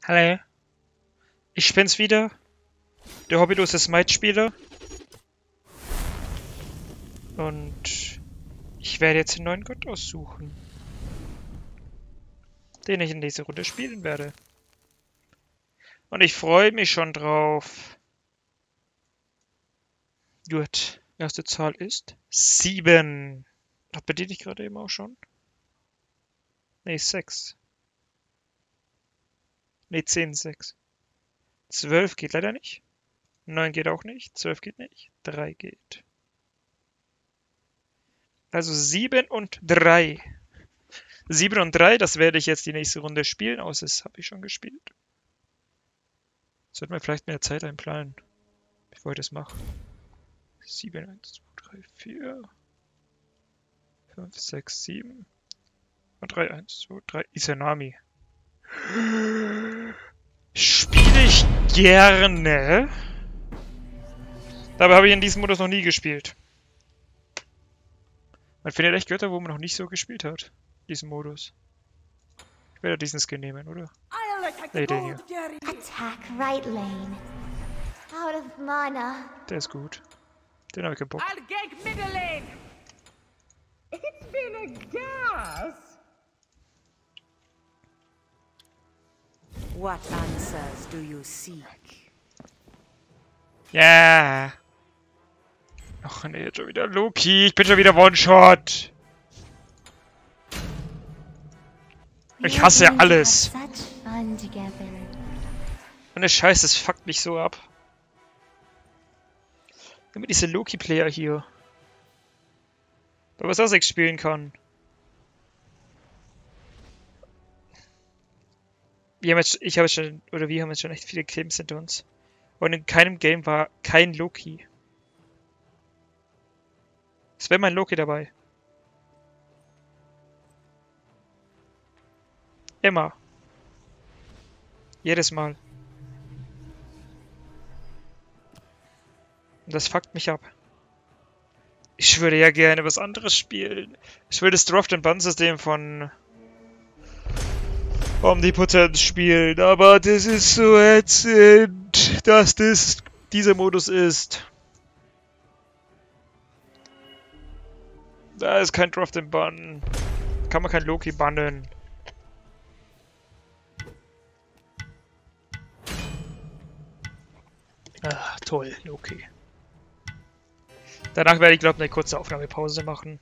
Hallo, ich bin's wieder, der hobbylose Smite-Spieler. Und ich werde jetzt den neuen Gott aussuchen, den ich in dieser Runde spielen werde. Und ich freue mich schon drauf. Gut, erste Zahl ist 7. Hat bediene ich gerade eben auch schon? Ne, 6. Ne, 10, 6. 12 geht leider nicht. 9 geht auch nicht. 12 geht nicht. 3 geht. Also 7 und 3. 7 und 3, das werde ich jetzt die nächste Runde spielen. Außer das habe ich schon gespielt. Sollten wir vielleicht mehr Zeit einplanen, bevor ich das mache. 7, 1, 2, 3, 4, 5, 6, 7 und 3, 1, 2, 3. Izanami. Spiele ich gerne. Dabei habe ich in diesem Modus noch nie gespielt. Man findet echt Götter, wo man noch nicht so gespielt hat. Diesen Modus. Ich werde diesen Skin nehmen, oder? Nee, den hier. Attack right lane. Out of mana. Der ist gut. Den habe ich keinen Bock. I'll gank middle lane. It's been a gas. What answers do you seek? Ja. Ach nee, jetzt schon wieder Loki. Ich bin schon wieder One-Shot. Ich hasse ja alles. Und der Scheiß, das fuckt mich so ab. Immer diese Loki-Player hier. Da was Sussex spielen kann. Wir haben jetzt schon echt viele Games hinter uns. Und in keinem Game war kein Loki. Es wäre mein Loki dabei. Immer. Jedes Mal. Und das fuckt mich ab. Ich würde ja gerne was anderes spielen. Ich will das Draft-and-Ban-System von Omnipotent spielen, aber das ist so ätzend, dass das dieser Modus ist. Da ist kein Draft-and-Ban. Kann man kein Loki bannen. Ah, toll, Loki. Danach werde ich, glaube ich, eine kurze Aufnahmepause machen.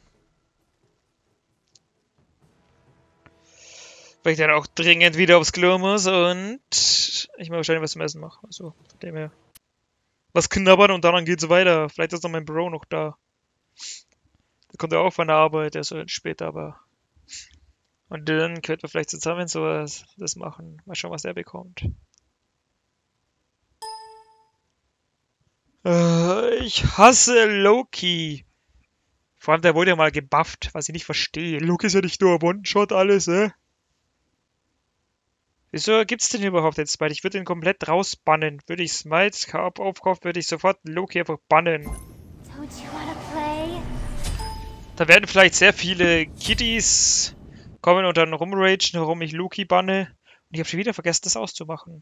Weil ich dann auch dringend wieder aufs Klo muss und ich mir wahrscheinlich was zum Essen mache. Also, von dem her. Was knabbern und dann geht's weiter. Vielleicht ist noch mein Bro noch da. Der kommt ja auch von der Arbeit, der ist halt später, aber. Und dann könnten wir vielleicht zusammen sowas das machen. Mal schauen, was er bekommt. Ich hasse Loki. Vor allem, der wurde ja mal gebufft, was ich nicht verstehe. Loki ist ja nicht nur One-Shot alles, Wieso gibt's den überhaupt jetzt Smite? Ich würde den komplett rausbannen. Würde ich Smite aufkaufen, würde ich sofort Loki einfach bannen. Da werden vielleicht sehr viele Kiddies kommen und dann rumragen, warum ich Loki banne. Und ich habe schon wieder vergessen, das auszumachen.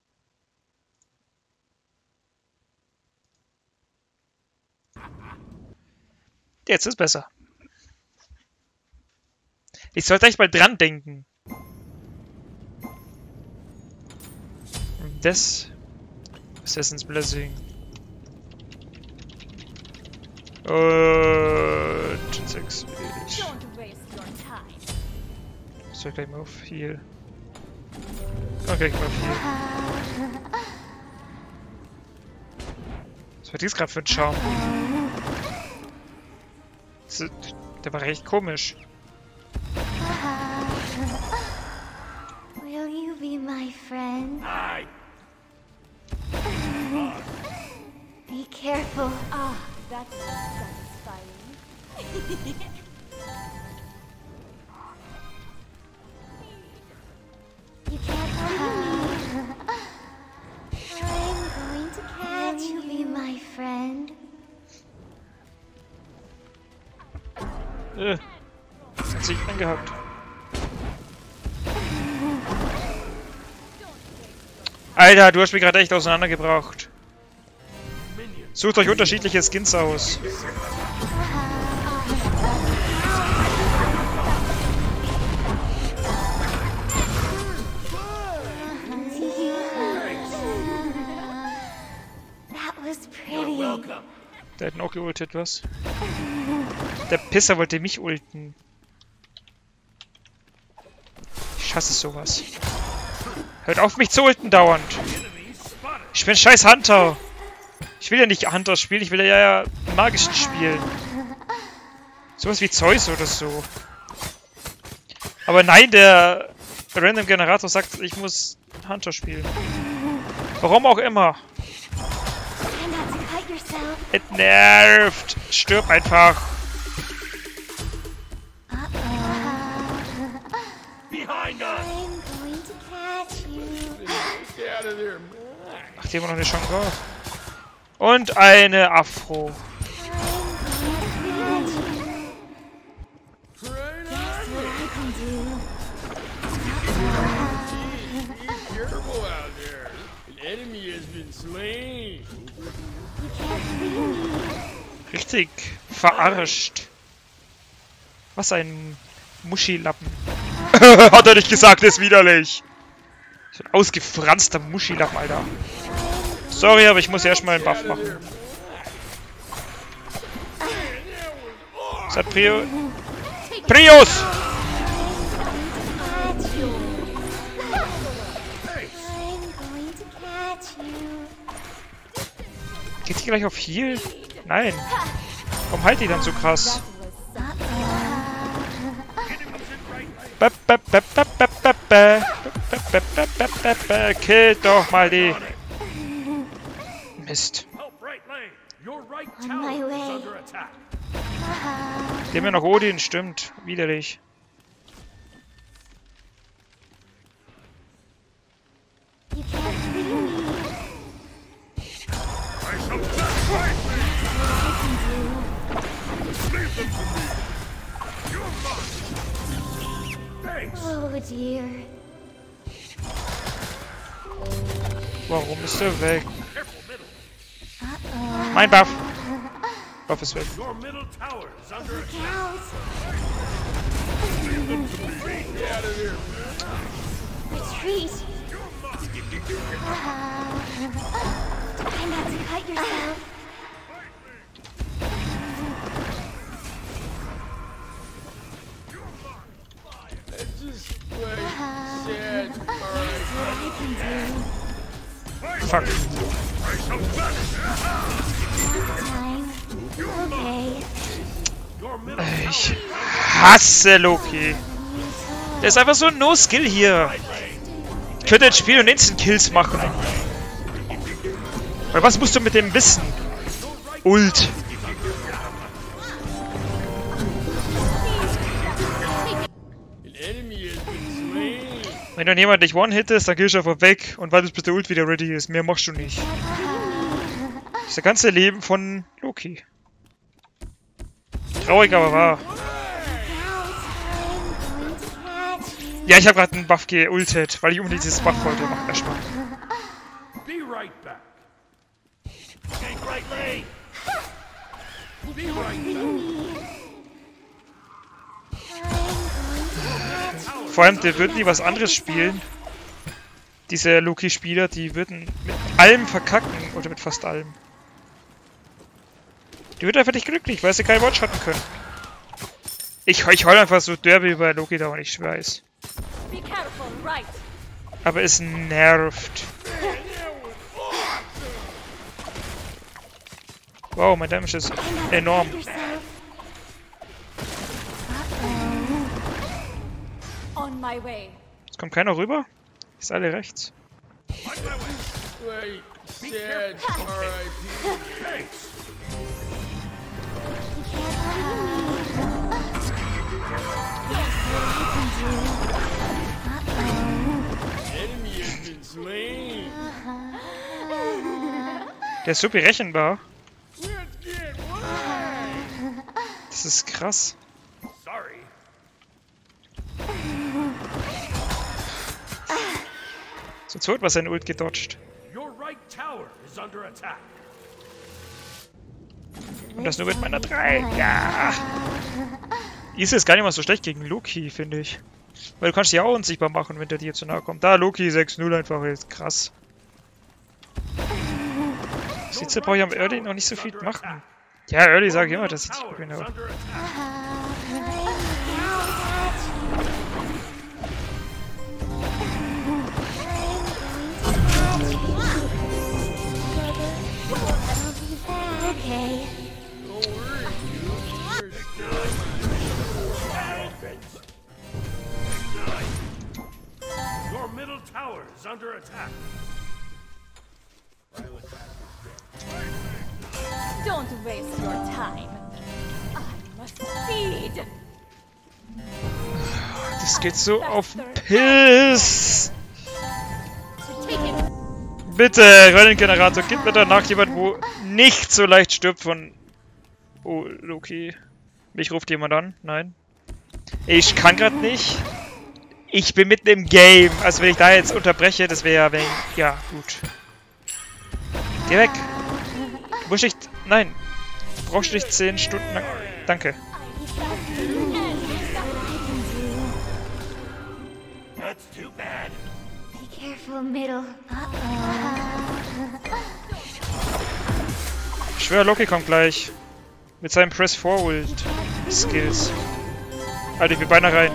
Jetzt ist besser. Ich sollte echt mal dran denken. Das Assassin's Blessing. Und 6 ich. Soll gleich mal auf Heal. Okay, gleich mal auf Heal. Was war dies gerade für ein Charme? Der war recht komisch. Will you be my friend? Be careful. Ah, that's satisfying. You can't hurt me. I'm going to catch you. Will you be my friend? Hat sich angehackt. Alter, du hast mich gerade echt auseinandergebracht. Sucht euch unterschiedliche Skins aus. That was pretty. Der hat ihn auch geultet, was? Der Pisser wollte mich ulten. Ich hasse sowas. Hört auf, mich zu ulten dauernd. Ich bin scheiß Hunter. Ich will ja nicht Hunter spielen, ich will ja magischen spielen. Sowas wie Zeus oder so. Aber nein, der Random Generator sagt, ich muss Hunter spielen. Warum auch immer. Try not to cut yourself. Es nervt. Stirb einfach. Behind us! I'm going to catch you. Get out of there. Ach, die haben wir noch nicht schon drauf. Und eine Afro. Guess what I can do? Be careful out there. An enemy has been slain. You can't free me. Richtig verarscht. Was ein Muschilappen. Hat er nicht gesagt, ist widerlich. So ein ausgefranster Muschilappen, Alter. Sorry, aber ich muss erstmal einen Buff machen. Was hat Prio? Prius! Catch you. I'm going to catch you. Geht sie gleich auf Heal? Nein. Warum halt die dann so krass? Killt doch mal die. Mist. Help right lane. Your right On tower my is way. under attack. Die haben ja noch Odin, stimmt. Widerlich. You can't free me. I shall sacrifice Leave them to me. You're mine. Thanks. Oh dear. Warum ist er weg? Careful, middle. Mein Buff. Buff ist weg. Your middle tower is under attack. Cows. Get out of here. Retreat. Try not to cut yourself. Just play sad. Alright. What I can do. Fuck. I shall vanish. Time. Okay. Your middle Ich hasse Loki. Der ist einfach so ein No-Skill hier. Ich könnte jetzt spielen und Instant-Kills machen. Weil was musst du mit dem wissen? Ult. an enemy has been slain. Wenn dann jemand dich one-hittest, dann gehst du einfach weg und wartest, bis der Ult wieder ready ist. Mehr machst du nicht. Das ist das ganze Leben von Loki. Traurig, aber wahr. Ja, ich habe gerade einen Buff geultet, weil ich unbedingt dieses Buff wollte. Mach erstmal. Be right back. Take right lane. Be right back. Vor allem, der würden die was anderes spielen. Diese Loki-Spieler, die würden mit allem verkacken. Oder mit fast allem. Die würden einfach nicht glücklich, weil sie keinen One-Shotten können. Ich heul einfach so derbe über Loki da und ich schwör's. Be careful, right? Aber es nervt. Wow, mein Damage ist enorm. On my way. Es kommt keiner rüber? Ist alle rechts. Play sad. Alright. Thanks. Enemy has been slain. Der ist so berechenbar. Let's get wild. Das ist krass. Sorry. Sonst wird was sein Ult gedodged. Your right tower is under attack. Und das nur mit meiner 3. Ja. Easy ist gar nicht mal so schlecht gegen Loki, finde ich. Weil du kannst dich auch unsichtbar machen, wenn der dir zu nahe kommt. Da, Loki 6-0 einfach jetzt. Krass. Jetzt brauche ich am Early noch nicht so viel machen. Ja, Early sage ich immer, dass ich nicht genau. Okay. Your middle tower is under attack. Don't waste your time. I must feed. Das geht so auf den Piss. Take it. Bitte, Rollengenerator, gib mir danach jemand, wo nicht so leicht stirbt von... Oh, Loki. Mich ruft jemand an? Nein. Ich kann gerade nicht. Ich bin mitten im Game. Also wenn ich da jetzt unterbreche, das wäre ja... Ja, gut. Geh weg. Du musst nicht... Nein. Brauchst du nicht 10 Stunden lang... Danke. That's too bad. Be careful, middle. Ich schwöre, Loki kommt gleich. Mit seinem Press Forward Skills. Alter, ich bin beinahe rein.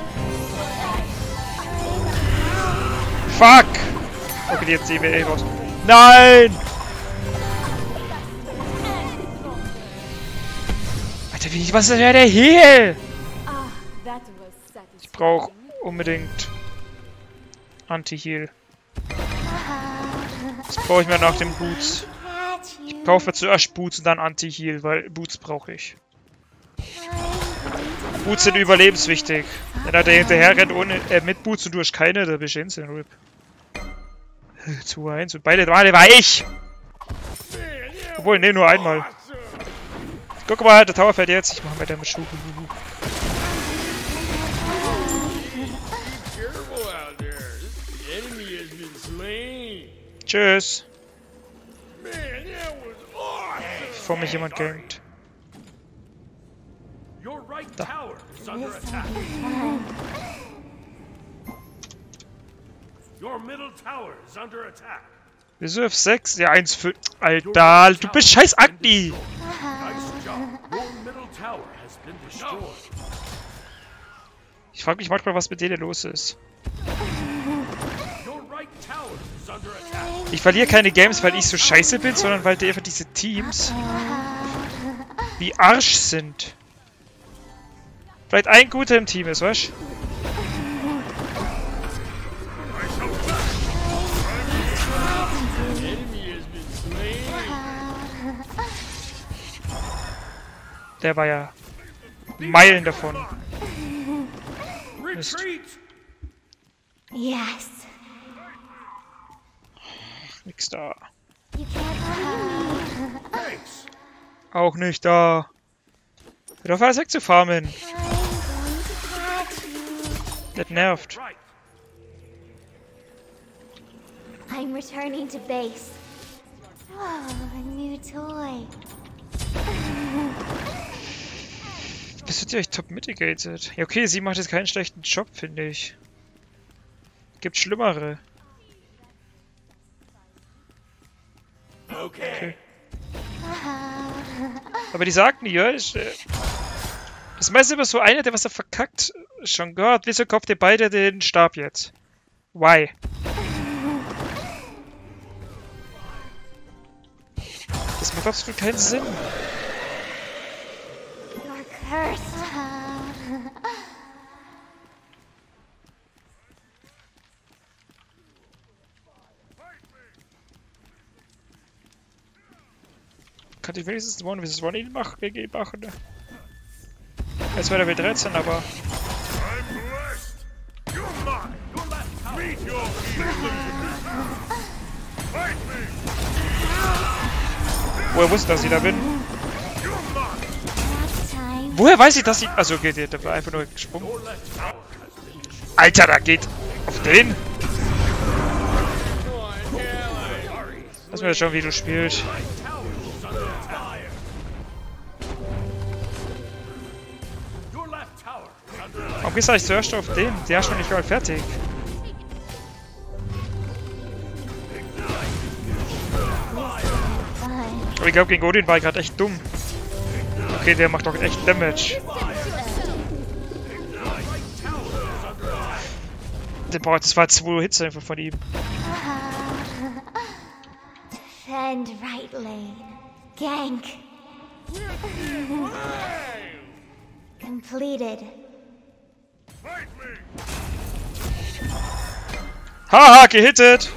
Fuck! Okay, jetzt sehen wir eh raus. Nein! Alter, wie, was ist denn der Heal? Ah, that was satisfying. Ich brauche unbedingt Anti-Heal. Das brauche ich mir nach den Boots. Ich kaufe zuerst Boots und dann Anti-Heal, weil Boots brauche ich. Boots sind überlebenswichtig. Wenn er hinterher rennt ohne, mit Boots und du hast keine, da bist du instant RIP. 2-1 und beide Male war ich! Obwohl, ne, nur einmal. Guck mal, der Tower fährt jetzt. Ich mach weiter mit Schuh. Tschüss. Bevor mich jemand gankt. Your right tower is under attack. Your middle tower is under attack. Wieso F6? Ja, 1-5. Alter, du bist scheiß Agni! Nice job. Your middle tower has been destroyed. Ich frage mich manchmal, was mit denen los ist. Your right tower is under attack. Ich verliere keine Games, weil ich so scheiße bin, sondern weil die einfach diese Teams wie Arsch sind. Vielleicht ein guter im Team ist, weißt du? Der war ja Meilen davon. Retreat! Yes. Nix da. You can't leave me. Thanks. Auch nicht da. Hör auf alles wegzufarmen. I'm going to catch you. Das nervt. Right. I'm returning to base. Oh, a new toy. Bist du dir echt top mitigated? Ja, okay, sie macht jetzt keinen schlechten Job, finde ich. Gibt schlimmere. Okay. Aber die sagten ja, das meiste immer so einer, der was er verkackt. Schon gehört, wieso kauft ihr beide den Stab jetzt? Why? Das macht absolut keinen Sinn. You're cursed. Kann ich wenigstens One vs. One machen? Jetzt wäre der W13, aber... I'm blessed. You're mine. Your left tower. Meet your Fight me. Woher wusste, dass ich da bin? You're mine. Time. Woher weiß ich, dass ich... Also geht der war einfach nur gesprungen. Your left tower has been destroyed. Alter, da geht... Auf den? Lass mir jetzt schauen, wie du spielst. Warum gehst du eigentlich zuerst auf den? Der ist schon nicht gerade fertig. Aber ich glaube, gegen Odin war ich gerade echt dumm. Okay, der macht doch echt Damage. Boah, das war 2 Hits einfach von ihm. Defend right lane. Gank. Completed. Haha, gehittet!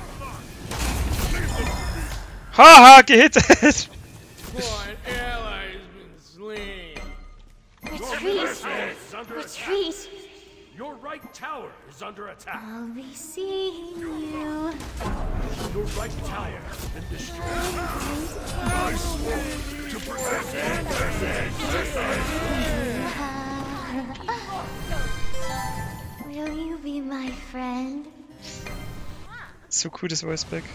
Haha, gehittet! One ally has been slain. Retreat. Retreat. Your right tower is under attack. I'll be seeing you. Your right tower has been destroyed. I swore to protect Will you be my friend? So cool, das Voice Back.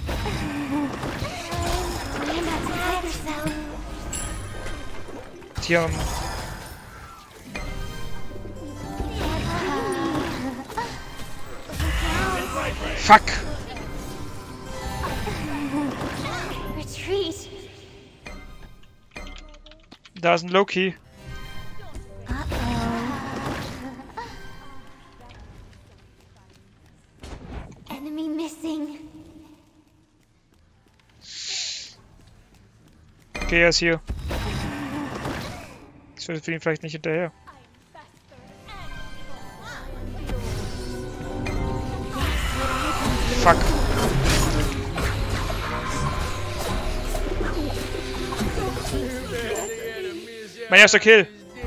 Stand up to hide yourself. Die haben. Fuck! Retreat. Da ist ein Loki. Enemy missing. Okay, er ist hier. Ich sollte für ihn vielleicht nicht hinterher. Fuck. Mein erster Kill.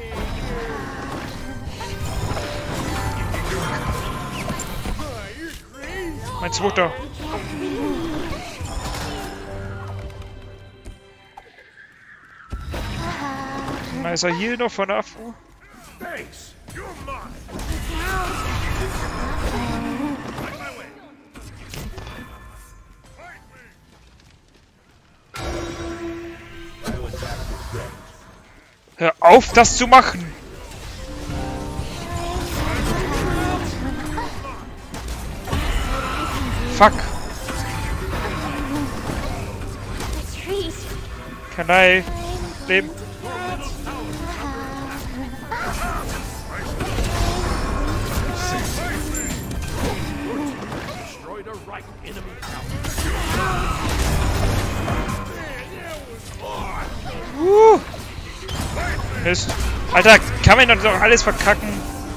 Mein zweiter. Na, ist er hier noch von der Afro? Thanks. You're mine. Right my way. Fight me. Hör auf, das zu machen! Fuck! Retreat. Kanai! Leben! Destroyed a right enemy Mist! Alter, kann man doch alles verkacken?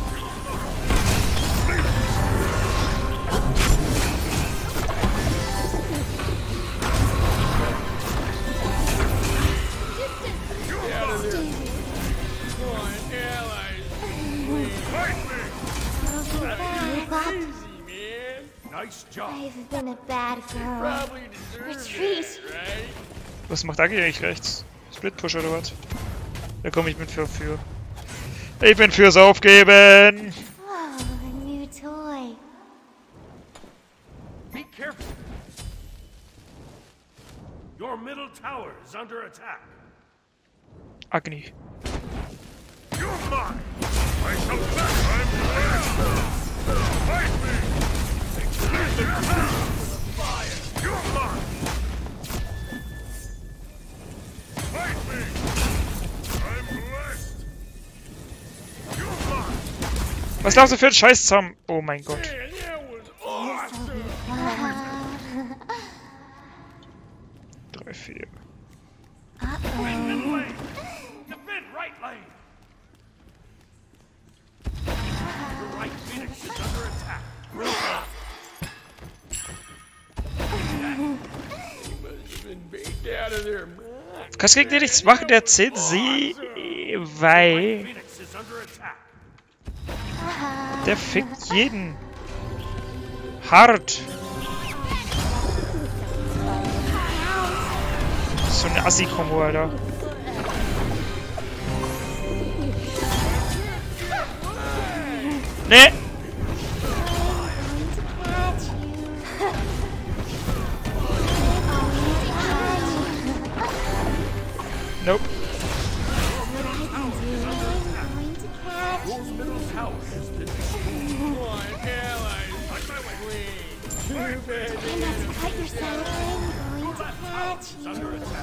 Nice job. I've been a bad girl. Retreat. Was macht Agi eigentlich rechts? Split Push oder was? Da komme ich mit für. Ich bin fürs Aufgeben! Oh, a new toy. Be careful. Your middle tower is under attack. Agni. You're mine. I shall back. Fight me. Fire. You're mine. Fight me. I'm blessed. You're mine. Was laufst du für ein Scheiß zusammen? Oh mein Gott. Man, that was awesome. 3, 4. Defend mid lane. Defend right lane. Your right Phoenix is under attack. Must have been baked out of their mind. Kannst gegen dir nichts machen, der zählt sie, weil Phoenix is under attack. der fickt jeden. Hart. So eine Assi-Kombo, Alter. Nee. Nope. Your middle tower has been destroyed. My allies. Try not to cut yourself. I'm going to catch It's you. under attack.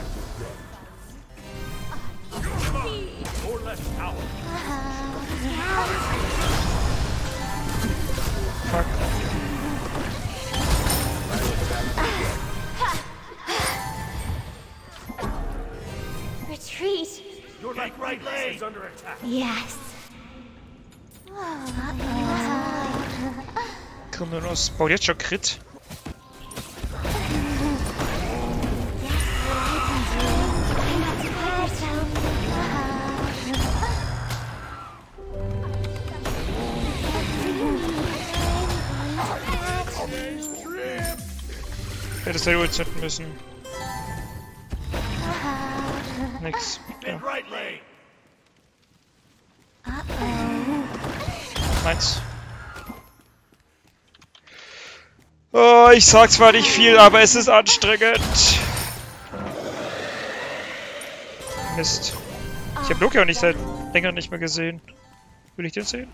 Your left tower. Fuck. Retreat. Your left right leg is under attack. Yes. Krymonos baut jetzt schon Crit. Hättest du Ult zünden müssen. Nix. Ja. In right lane. Meins. Oh, ich sag zwar nicht viel, aber es ist anstrengend. Mist. Ich habe Loki auch nicht seit länger nicht mehr gesehen. Will ich den sehen?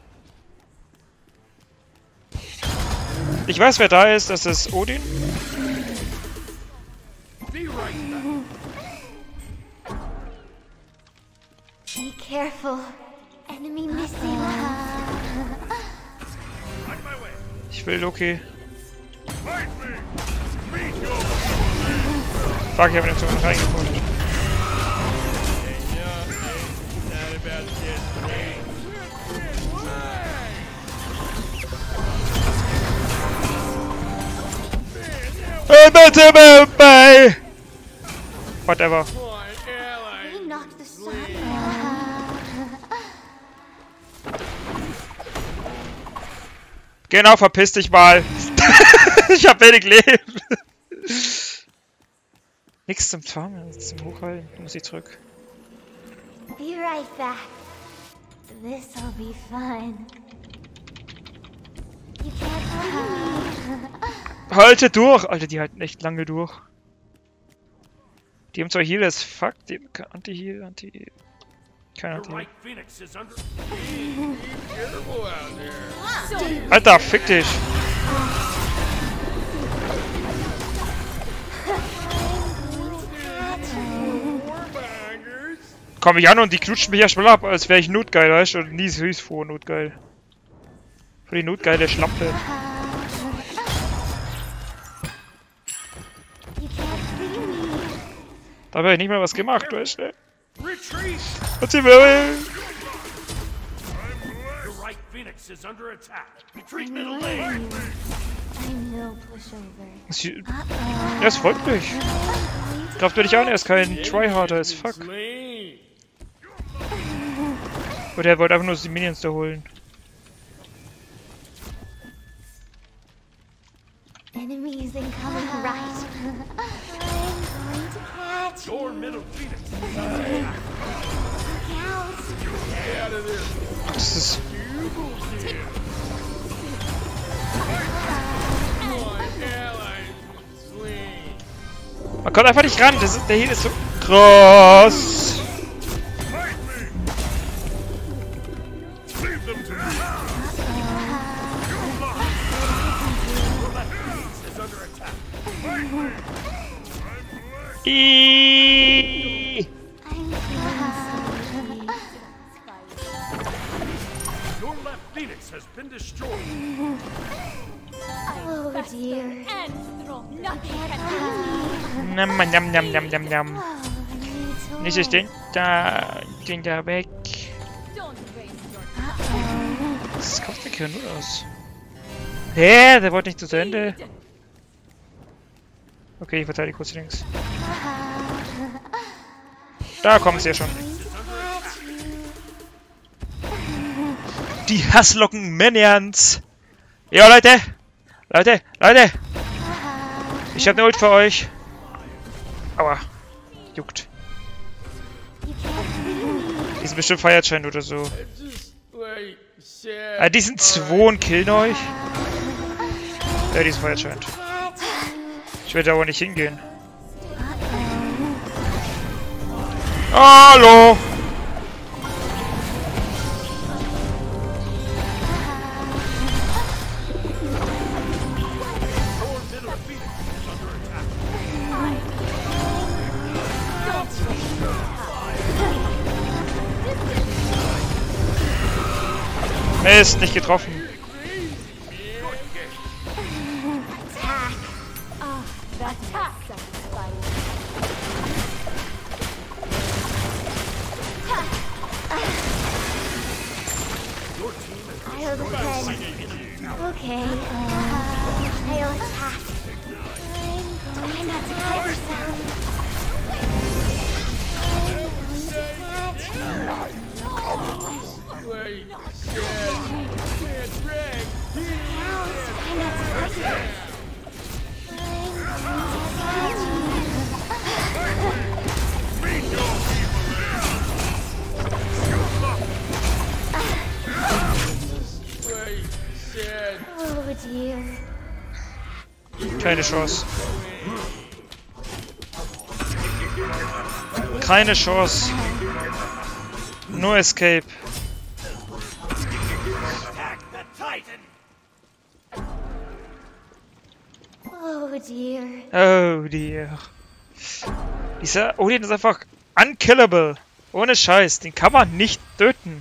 Ich weiß, wer da ist. Das ist Odin. Be right back. Be careful. Enemy missing. On my way. Ich will Loki. Fight me. Meet your Fuck, ich habe den Zug noch reingepusht. Not about to get paid. Whatever. My allies. He knocked the sun. Genau, verpiss dich mal. Ich hab wenig Leben. Nix zum Farmen, zum Hochheilen. Da muss ich zurück. Be right back. This'll be fun. You can't leave me. Halte durch! Alter, die halten echt lange durch. Die haben zwar Heal as fuck, die haben Anti-Heal, Anti... Kein Your Anti-Heal. right Phoenix is under. Careful out there. Alter, fick dich! Warmongers. Komm ich an und die knutschen mich erstmal ab, als wäre ich notgeil, weißt du? Und nie süß vor notgeil. Für die notgeile Schlampe. You can't leave me. Da habe ich nicht mal was gemacht, weißt du? Retreat. Was sie will! Your right Phoenix is under attack. Retreat middle lane. I'm no pushover. Ja, es freut mich. Kraft dich an, er ist kein Tryharder as fuck. Slain. Oder er wollte einfach nur die Minions da holen. Enemies incoming right. I'm going to catch Your you. middle Phoenix is under attack. Look out. Get out of there. Das ist... My allies. Slain. Man kommt einfach nicht ran, das ist, der Heal ist so krass. Fight me. Leave them to me. Your left Phoenix is under attack. Fight me. Iiii. I'm feeling Your left Phoenix has been destroyed. so oh dear. And strong. Nothing can Leave me. Nam, nam, nam, nam, nam, nam. Oh, I need to Nicht ich den da weg. Don't waste your time. Das kauft der Kerl nur aus. Hä? Der wollte nicht zu Ende. Okay, ich verteidige kurz links. Da kommen sie ja schon. Die Hasslocken Minions. Ja, Leute. Leute. Ich hab ne Ult für euch. Aua. Juckt. Die sind bestimmt Feierschein oder so. Just like sad. Ah, die sind 2 und killen euch. Ja, die sind Feierschein. Ich werde aber nicht hingehen. Hallo! Mist, nicht getroffen. I'll defend. Okay. I'll attack. Try not to cut yourself. Wait, can't drag. Try not to cut yourself. Wait, Dad. Oh dear. Keine Chance. Keine Chance. Nur Escape. Oh dear. Oh dear. Dieser Odin ist einfach unkillable. Ohne Scheiß. Den kann man nicht töten.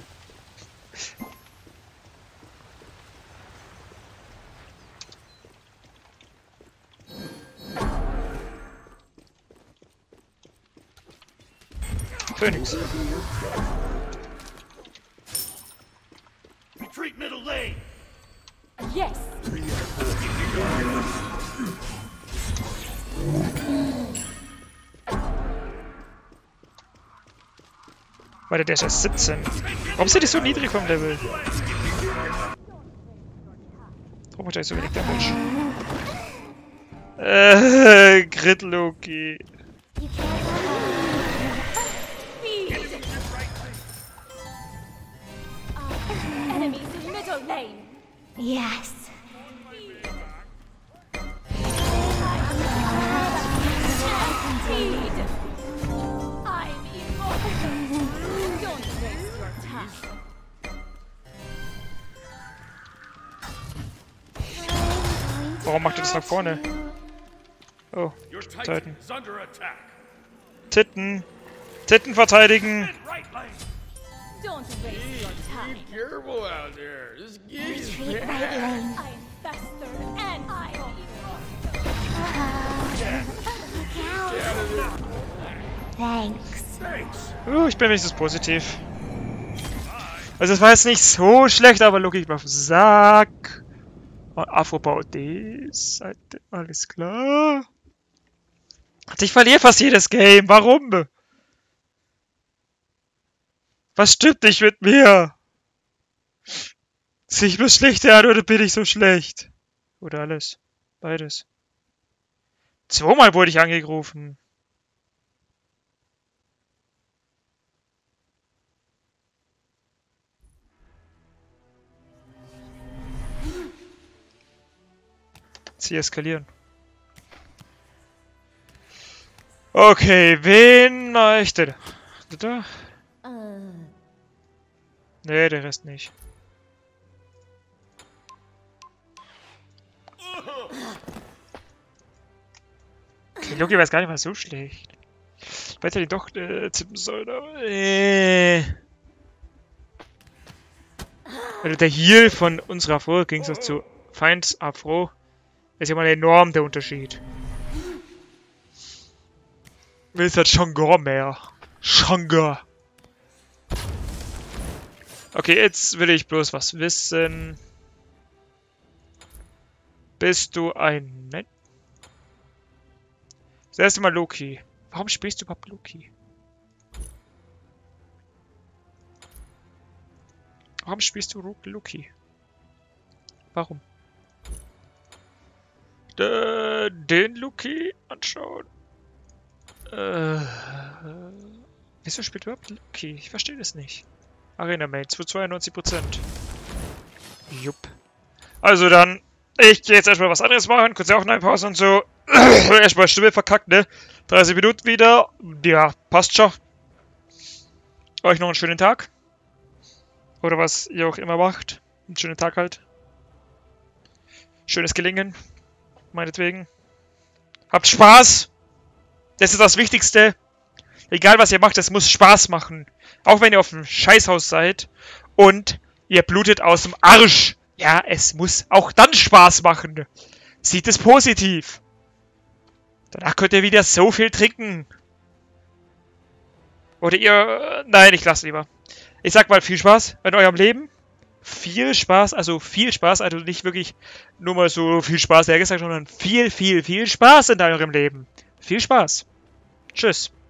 Phoenix. Retreat middle lane. Yes. Warte, der ist erst 17. Warum sind die so niedrig vom Level? Warum hat er so wenig Damage? Crit Loki. Enemies in middle lane. Yes. Speed. I'm immortal. Don't waste your time. Warum macht er das nach vorne? Oh, Your Titan Titan. is under attack. Titten. Titten verteidigen. Right lane. Don't waste your time. Be careful out there. This game's Retreat right bad. lane. I'm faster and I'm Thanks. Thanks. Ich bin wenigstens positiv. Also es war jetzt nicht so schlecht, aber Loki, ich bin auf den Sack. Und Afro baut das. Alles klar. Ich verliere fast jedes Game. Warum? Was stimmt nicht mit mir? Sehe ich bloß schlecht an oder bin ich so schlecht? Oder alles. Beides. Zweimal wurde ich angerufen. Sie eskalieren. Okay, wen möchte? Da? Nee, der Rest nicht. Okay, Loki war jetzt gar nicht mal so schlecht. Ich hätte ihn doch zippen sollen, aber Also der Heal von unserer Afro im Gegensatz zu Feinds Afro ist ja mal enorm der Unterschied. Willst halt Shangor mehr. Shangor. Okay, jetzt will ich bloß was wissen. Bist du ein Mensch? Das erste Mal Loki. Warum spielst du überhaupt Loki? Warum spielst du Loki? Warum? Den Loki anschauen. Wieso spielt überhaupt Loki? Ich verstehe das nicht. Arena Mates für 92%. Jupp. Also dann, ich gehe jetzt erstmal was anderes machen. Kurz auch eine Pause und so. Erstmal Stimme verkackt, ne? 30 Minuten wieder. Ja, passt schon. euch noch einen schönen Tag. Oder was ihr auch immer macht. Einen schönen Tag halt. Schönes Gelingen. Meinetwegen. Habt Spaß. Das ist das Wichtigste. Egal was ihr macht, es muss Spaß machen. Auch wenn ihr auf dem Scheißhaus seid und ihr blutet aus dem Arsch. Ja, es muss auch dann Spaß machen. Sieht es positiv. Danach könnt ihr wieder so viel trinken. Oder ihr... Nein, ich lasse lieber. Ich sag mal viel Spaß in eurem Leben. Viel Spaß, also nicht wirklich nur mal so viel Spaß hergesagt, sondern viel Spaß in eurem Leben. Viel Spaß. Tschüss.